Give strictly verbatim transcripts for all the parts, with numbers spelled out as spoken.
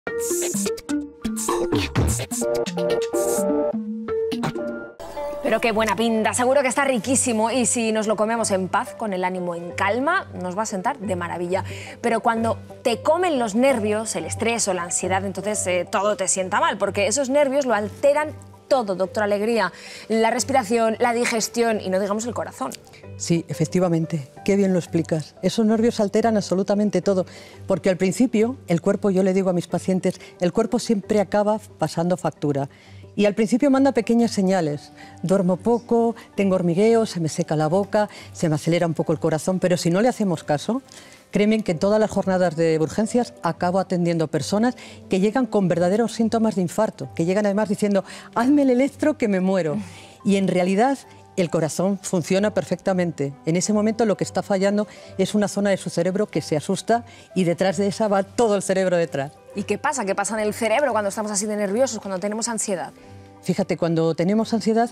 Pero qué buena pinta, seguro que está riquísimo y si nos lo comemos en paz, con el ánimo en calma, nos va a sentar de maravilla. Pero cuando te comen los nervios, el estrés o la ansiedad, entonces eh, todo te sienta mal, porque esos nervios lo alteran todo, doctora Alegría, la respiración, la digestión y no digamos el corazón. Sí, efectivamente, qué bien lo explicas. Esos nervios alteran absolutamente todo, porque al principio el cuerpo, yo le digo a mis pacientes, el cuerpo siempre acaba pasando factura. Y al principio manda pequeñas señales. Duermo poco, tengo hormigueo, se me seca la boca, se me acelera un poco el corazón, pero si no le hacemos caso, créeme que en todas las jornadas de urgencias acabo atendiendo personas que llegan con verdaderos síntomas de infarto, que llegan además diciendo, hazme el electro que me muero. Y en realidad el corazón funciona perfectamente. En ese momento lo que está fallando es una zona de su cerebro que se asusta y detrás de esa va todo el cerebro detrás. ¿Y qué pasa? ¿Qué pasa en el cerebro cuando estamos así de nerviosos, cuando tenemos ansiedad? Fíjate, cuando tenemos ansiedad,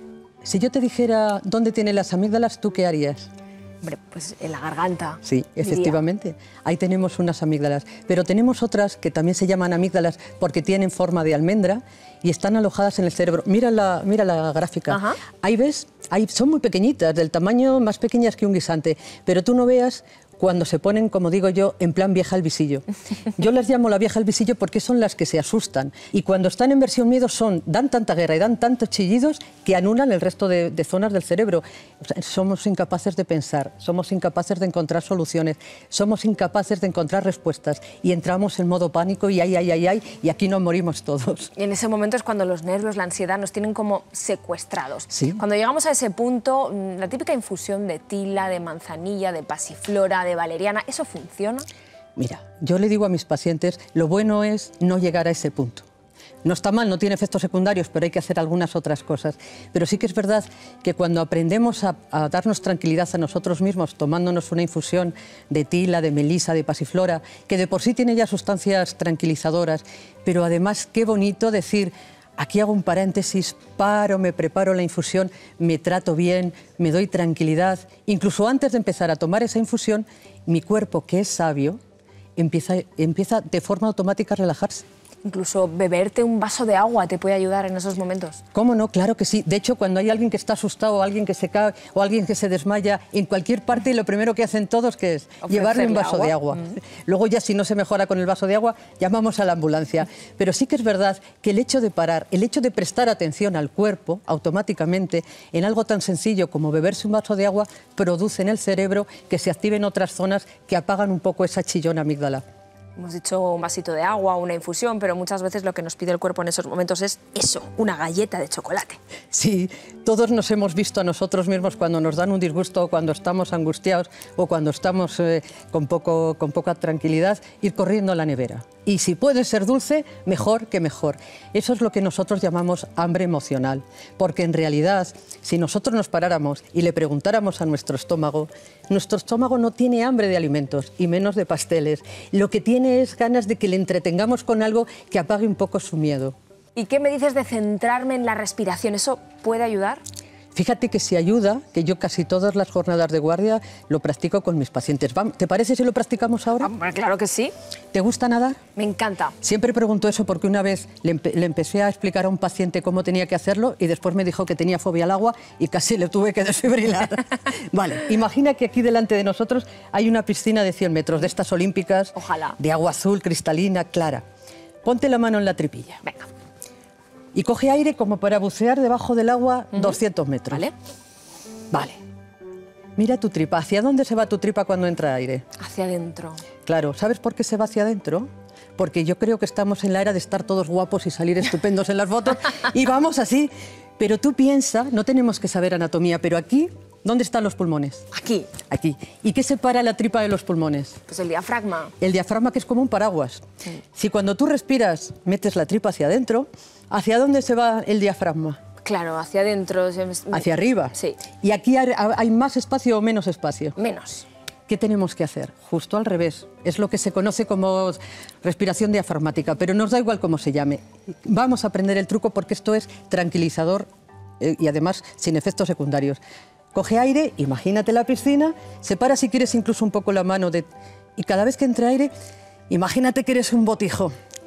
si yo te dijera dónde tienen las amígdalas, ¿tú qué harías? Hombre, pues en la garganta. Sí, efectivamente. Diría. Ahí tenemos unas amígdalas. Pero tenemos otras que también se llaman amígdalas porque tienen forma de almendra y están alojadas en el cerebro. Mira la, mira la gráfica. Ajá. Ahí ves, ahí son muy pequeñitas, del tamaño más pequeñas que un guisante. Pero tú no veas cuando se ponen, como digo yo, en plan vieja al visillo. Yo las llamo la vieja al visillo porque son las que se asustan. Y cuando están en versión miedo son, dan tanta guerra y dan tantos chillidos que anulan el resto de, de zonas del cerebro. O sea, somos incapaces de pensar, somos incapaces de encontrar soluciones, somos incapaces de encontrar respuestas y entramos en modo pánico y ay, ay, ay, ay, y aquí nos morimos todos. Y en ese momento es cuando los nervios, la ansiedad nos tienen como secuestrados. Sí. Cuando llegamos a ese punto, la típica infusión de tila, de manzanilla, de pasiflora, de valeriana, ¿eso funciona? Mira, yo le digo a mis pacientes, lo bueno es no llegar a ese punto. No está mal, no tiene efectos secundarios, pero hay que hacer algunas otras cosas. Pero sí que es verdad que cuando aprendemos a, a darnos tranquilidad a nosotros mismos, tomándonos una infusión de tila, de melisa, de pasiflora, que de por sí tiene ya sustancias tranquilizadoras, pero además qué bonito decir, aquí hago un paréntesis, paro, me preparo la infusión, me trato bien, me doy tranquilidad. Incluso antes de empezar a tomar esa infusión, mi cuerpo, que es sabio, empieza, empieza de forma automática a relajarse. Incluso beberte un vaso de agua te puede ayudar en esos momentos. ¿Cómo no? Claro que sí. De hecho, cuando hay alguien que está asustado, o alguien que se cae, o alguien que se desmaya, en cualquier parte, lo primero que hacen todos que es Ofrecerle llevarle un vaso agua. de agua. Mm. Luego ya si no se mejora con el vaso de agua, llamamos a la ambulancia. Pero sí que es verdad que el hecho de parar, el hecho de prestar atención al cuerpo automáticamente en algo tan sencillo como beberse un vaso de agua, produce en el cerebro que se activen otras zonas que apagan un poco esa chillona amígdala. Hemos dicho un vasito de agua, una infusión, pero muchas veces lo que nos pide el cuerpo en esos momentos es eso, una galleta de chocolate. Sí, todos nos hemos visto a nosotros mismos cuando nos dan un disgusto, o cuando estamos angustiados o cuando estamos eh, con, poco, con poca tranquilidad, ir corriendo a la nevera. Y si puede ser dulce, mejor que mejor. Eso es lo que nosotros llamamos hambre emocional, porque en realidad, si nosotros nos paráramos y le preguntáramos a nuestro estómago, nuestro estómago no tiene hambre de alimentos y menos de pasteles. Lo que tiene es ganas de que le entretengamos con algo que apague un poco su miedo. ¿Y qué me dices de centrarme en la respiración? ¿Eso puede ayudar? Fíjate que si ayuda, que yo casi todas las jornadas de guardia lo practico con mis pacientes. ¿Te parece si lo practicamos ahora? Ah, claro que sí. ¿Te gusta nadar? Me encanta. Siempre pregunto eso porque una vez le, empe le empecé a explicar a un paciente cómo tenía que hacerlo y después me dijo que tenía fobia al agua y casi le tuve que desfibrilar. Vale, imagina que aquí delante de nosotros hay una piscina de cien metros, de estas olímpicas. Ojalá. De agua azul, cristalina, clara. Ponte la mano en la tripilla. Venga. Y coge aire como para bucear debajo del agua uh-huh. doscientos metros. Vale. Vale. Mira tu tripa. ¿Hacia dónde se va tu tripa cuando entra aire? Hacia adentro. Claro. ¿Sabes por qué se va hacia adentro? Porque yo creo que estamos en la era de estar todos guapos y salir estupendos en las fotos y vamos así. Pero tú piensa, no tenemos que saber anatomía, pero aquí, ¿dónde están los pulmones? Aquí. Aquí. ¿Y qué separa la tripa de los pulmones? Pues el diafragma. El diafragma, que es como un paraguas. Sí. Si cuando tú respiras, metes la tripa hacia adentro, ¿hacia dónde se va el diafragma? Claro, hacia adentro. Hacia arriba. Sí. ¿Y aquí hay más espacio o menos espacio? Menos. ¿Qué tenemos que hacer? Justo al revés. Es lo que se conoce como respiración diafragmática, pero nos da igual cómo se llame. Vamos a aprender el truco porque esto es tranquilizador eh, y además sin efectos secundarios. Coge aire, imagínate la piscina, separa si quieres incluso un poco la mano de... y cada vez que entre aire, imagínate que eres un botijo.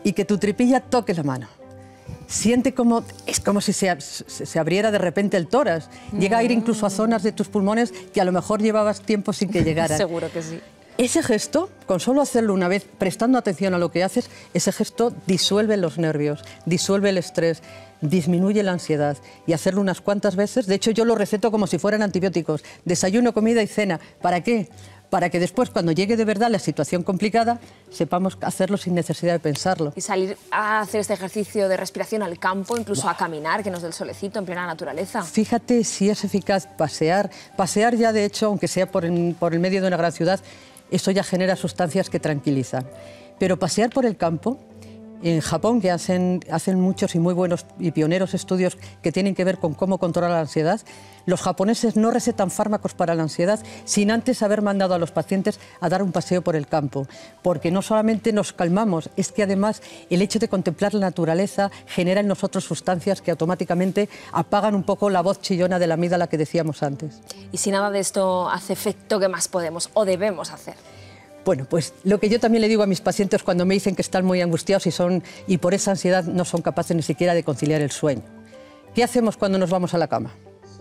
y que tu tripilla toque la mano. Siente como, es como si se, se abriera de repente el tórax. Llega a ir incluso a zonas de tus pulmones que a lo mejor llevabas tiempo sin que llegaran. Seguro que sí. Ese gesto, con solo hacerlo una vez, prestando atención a lo que haces, ese gesto disuelve los nervios, disuelve el estrés, disminuye la ansiedad. Y hacerlo unas cuantas veces, de hecho yo lo receto como si fueran antibióticos, desayuno, comida y cena. ¿Para qué? Para que después, cuando llegue de verdad la situación complicada, sepamos hacerlo sin necesidad de pensarlo. Y salir a hacer este ejercicio de respiración al campo, incluso wow. a caminar, que nos dé el solecito en plena naturaleza. Fíjate si es eficaz pasear. Pasear ya, de hecho, aunque sea por el, por el medio de una gran ciudad, eso ya genera sustancias que tranquilizan. Pero pasear por el campo, en Japón, que hacen, hacen muchos y muy buenos y pioneros estudios que tienen que ver con cómo controlar la ansiedad, los japoneses no recetan fármacos para la ansiedad sin antes haber mandado a los pacientes a dar un paseo por el campo, porque no solamente nos calmamos, es que además el hecho de contemplar la naturaleza genera en nosotros sustancias que automáticamente apagan un poco la voz chillona de la amígdala que decíamos antes. Y si nada de esto hace efecto, ¿qué más podemos o debemos hacer? Bueno, pues lo que yo también le digo a mis pacientes cuando me dicen que están muy angustiados y, son, y por esa ansiedad no son capaces ni siquiera de conciliar el sueño. ¿Qué hacemos cuando nos vamos a la cama?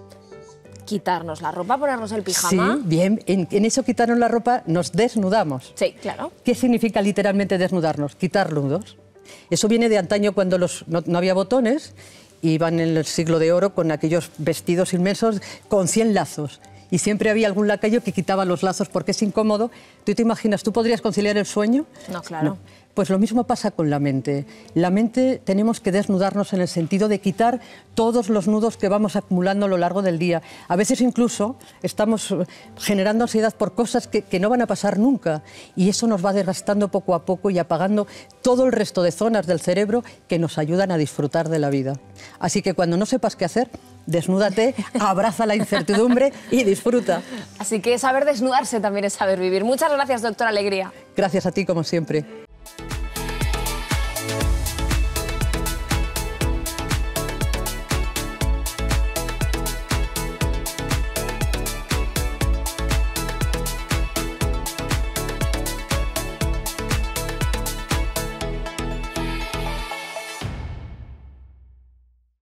Quitarnos la ropa, ponernos el pijama. Sí, bien. En, en eso quitarnos la ropa nos desnudamos. Sí, claro. ¿Qué significa literalmente desnudarnos? Quitar nudos. Eso viene de antaño cuando los, no, no había botones, iban en el siglo de oro con aquellos vestidos inmensos con cien lazos. Y siempre había algún lacayo que quitaba los lazos porque es incómodo. ¿Tú te imaginas, tú podrías conciliar el sueño? No, claro. No. Pues lo mismo pasa con la mente. La mente tenemos que desnudarnos en el sentido de quitar todos los nudos que vamos acumulando a lo largo del día. A veces incluso estamos generando ansiedad por cosas que, que no van a pasar nunca y eso nos va desgastando poco a poco y apagando todo el resto de zonas del cerebro que nos ayudan a disfrutar de la vida. Así que cuando no sepas qué hacer, desnúdate, abraza la incertidumbre y disfruta. Así que saber desnudarse también es saber vivir. Muchas gracias, doctora Alegría. Gracias a ti, como siempre.